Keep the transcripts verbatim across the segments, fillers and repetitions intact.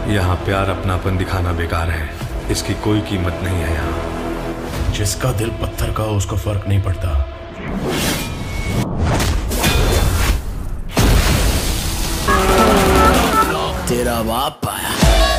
यहाँ प्यार अपनापन दिखाना बेकार है, इसकी कोई कीमत नहीं है यहाँ। जिसका दिल पत्थर का हो उसको फर्क नहीं पड़ता। तेरा बाप आया।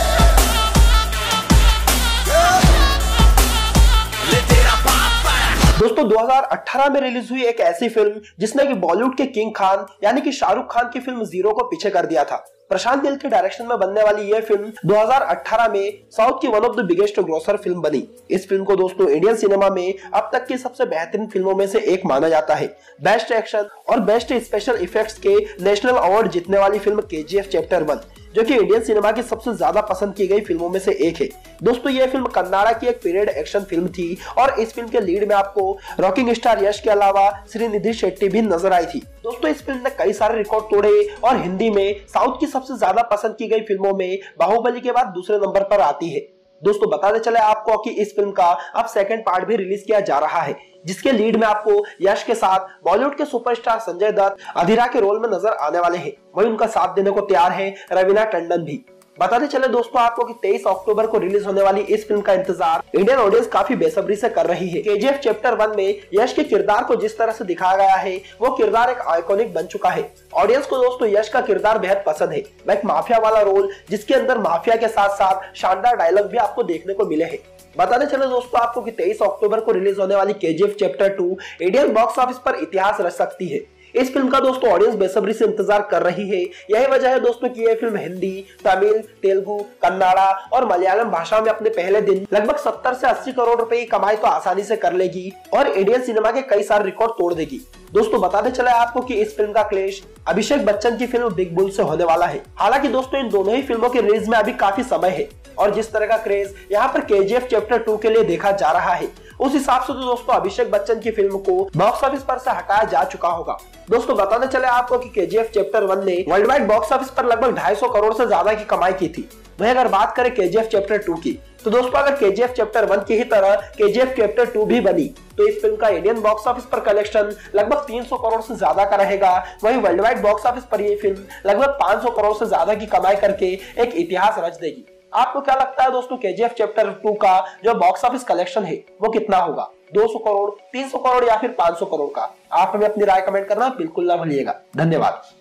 दोस्तों दो हज़ार अठारह में रिलीज हुई एक ऐसी फिल्म जिसने कि बॉलीवुड के किंग खान यानी कि शाहरुख खान की फिल्म जीरो को पीछे कर दिया था। प्रशांत नील के डायरेक्शन में बनने वाली यह फिल्म दो हज़ार अठारह में साउथ की one of the biggest grosser film बनी। इस फिल्म को दोस्तों इंडियन सिनेमा में अब तक की सबसे बेहतरीन फिल्मों में से एक माना जाता है। बेस्ट एक्शन और बेस्ट स्पेशल इफेक्ट्स के नेशनल अवार्ड जीतने वाली फिल्म केजीएफ चैप्टर वन, जो कि इंडियन सिनेमा की सबसे ज्यादा पसंद की गई फिल्मों में से एक है। दोस्तों यह फिल्म कन्नाडा की एक पीरियड एक्शन फिल्म थी और इस फिल्म के लीड में आपको रॉकिंग स्टार यश के अलावा श्रीनिधि शेट्टी भी नजर आई थी। दोस्तों इस फिल्म ने कई सारे रिकॉर्ड तोड़े और हिंदी में साउथ की सबसे ज्यादा पसंद की गई फिल्मों में बाहुबली के बाद दूसरे नंबर पर आती है। दोस्तों बताते चले आपको कि इस फिल्म का अब सेकंड पार्ट भी रिलीज किया जा रहा है, जिसके लीड में आपको यश के साथ बॉलीवुड के सुपरस्टार संजय दत्त अधिरा के रोल में नजर आने वाले हैं। वहीं उनका साथ देने को तैयार है रवीना टंडन भी। बताते चले दोस्तों आपको कि तेईस अक्टूबर को रिलीज होने वाली इस फिल्म का इंतजार इंडियन ऑडियंस काफी बेसब्री से कर रही है। केजीएफ चैप्टर वन में यश के किरदार को जिस तरह से दिखाया गया है वो किरदार एक आइकॉनिक बन चुका है। ऑडियंस को दोस्तों यश का किरदार बेहद पसंद है। वह एक माफिया वाला रोल जिसके अंदर माफिया के साथ साथ शानदार डायलॉग भी आपको देखने को मिले हैं। बताते चले दोस्तों आपको कि तेईस अक्टूबर को रिलीज होने वाली KGF chapter two Indian box office पर इतिहास रच सकती है। इस फिल्म का दोस्तों ऑडियंस बेसब्री से इंतजार कर रही है। यही वजह है दोस्तों कि यह फिल्म हिंदी, तमिल, तेलुगु, कन्नाडा और मलयालम भाषा में अपने पहले दिन लगभग सत्तर से अस्सी करोड़ रुपए की कमाई तो आसानी से कर लेगी और इंडियन सिनेमा के कई सारे रिकॉर्ड तोड़ देगी। दोस्तों बताते चले आपको कि इस फिल्म का क्लैश अभिषेक बच्चन की फिल्म बिग बुल से होने वाला है। हालांकि दोस्तों इन दोनों ही फिल्मों के रिलीज में अभी काफी समय है और जिस तरह का क्रेज यहाँ पर केजीएफ चैप्टर टू के लिए देखा जा रहा है उस हिसाब से तो दोस्तों अभिषेक बच्चन की फिल्म को बॉक्स ऑफिस पर से हटाया जा चुका होगा। दोस्तों बताते चले आपको कि केजीएफ चैप्टर वन ने वर्ल्ड वाइड बॉक्स ऑफिस पर लगभग ढाई सौ करोड़ से ज्यादा की कमाई की थी। वहीं अगर बात करें केजीएफ चैप्टर टू की तो दोस्तों अगर केजीएफ चैप्टर वन की ही तरह केजीएफ चैप्टर टू भी बनी तो इस फिल्म का इंडियन बॉक्स ऑफिस पर कलेक्शन लगभग तीन सौ करोड़ से ज्यादा का रहेगा। वहीं वर्ल्ड वाइड बॉक्स ऑफिस पर यह फिल्म लगभग पाँच सौ करोड़ से ज्यादा की कमाई करके एक इतिहास रच देगी। आपको क्या लगता है दोस्तों केजीएफ चैप्टर टू का जो बॉक्स ऑफिस कलेक्शन है वो कितना होगा? दो सौ करोड़, तीन सौ करोड़ या फिर पाँच सौ करोड़ का? आप हमें अपनी राय कमेंट करना बिल्कुल ना भूलिएगा। धन्यवाद।